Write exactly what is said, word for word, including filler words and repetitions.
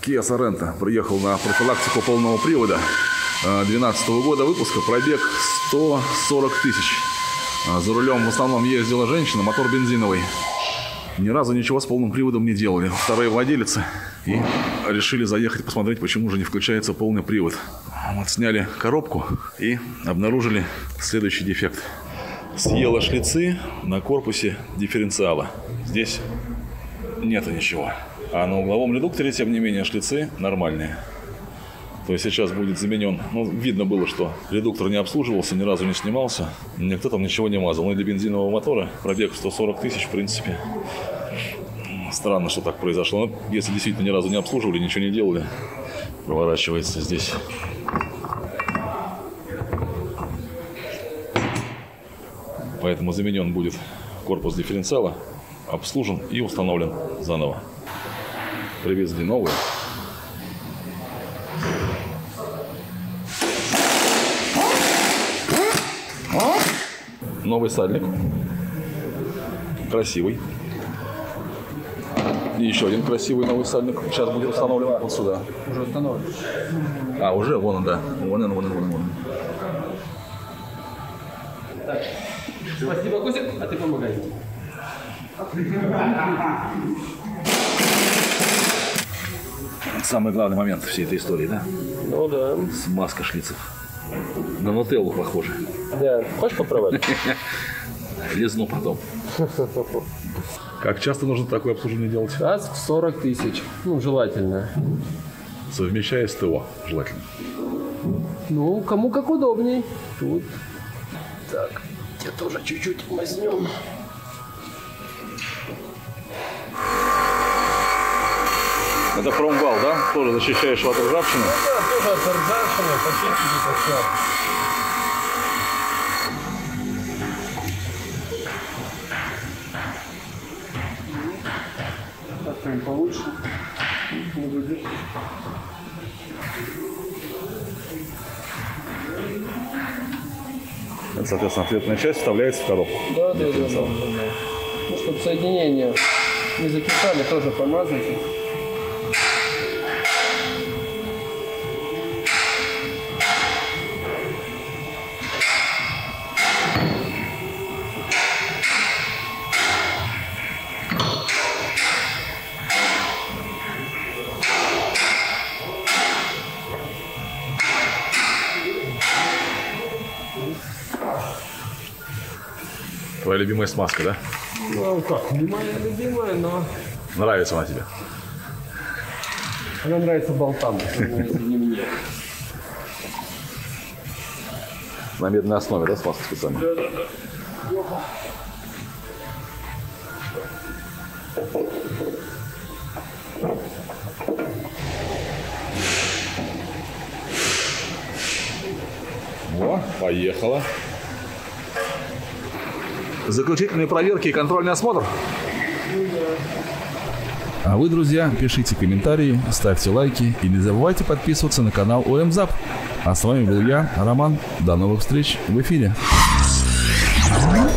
Kia Sorento приехал на профилактику полного привода две тысячи двенадцатого года выпуска, пробег сто сорок тысяч. За рулем в основном ездила женщина, мотор бензиновый. Ни разу ничего с полным приводом не делали. Вторые владелицы и решили заехать посмотреть, почему же не включается полный привод. Вот сняли коробку и обнаружили следующий дефект. Съела шлицы на корпусе дифференциала. Здесь нету ничего. А на угловом редукторе, тем не менее, шлицы нормальные. То есть сейчас будет заменен. Ну, видно было, что редуктор не обслуживался, ни разу не снимался. Никто там ничего не мазал. Ну, для бензинового мотора пробег сто сорок тысяч, в принципе. Странно, что так произошло. Но если действительно ни разу не обслуживали, ничего не делали, проворачивается здесь. Поэтому заменен будет корпус дифференциала, обслужен и установлен заново. Привезли новые. Новый сальник. Красивый. И еще один красивый новый сальник. Сейчас будет установлен вот сюда. Уже установлен. А, уже? Вон он, да. Вон он, вон он, вон он. Вон он. Так. Спасибо, Костик, а ты помогай. Самый главный момент всей этой истории, да? Ну да. Смазка шлицев. На нутеллу похоже. Да. Хочешь попробовать? Лизну потом. Как часто нужно такое обслуживание делать? Раз в сорок тысяч. Ну, желательно. Совмещая с ТО, желательно. Ну, кому как удобней. Тут. Так, тебе тоже чуть-чуть возьмем. Это промвал, да? Тоже защищаешь от ржавчины? Ну, да, тоже от ржавчины, почистить это все. Так, получше. Не будет. Это, соответственно, ответная часть вставляется в коробку. Да, да, да, да, да. Ну, чтобы соединения не закисали, тоже помазайте. Твоя любимая смазка, да? Ну как, не моя любимая, но Нравится она тебе? она нравится болтам, не мне. На медной основе, да, смазка специально? Да, да, да. О, поехала. Заключительные проверки и контрольный осмотр. А вы, друзья, пишите комментарии, ставьте лайки и не забывайте подписываться на канал ОМЗАП. А с вами был я, Роман. До новых встреч в эфире.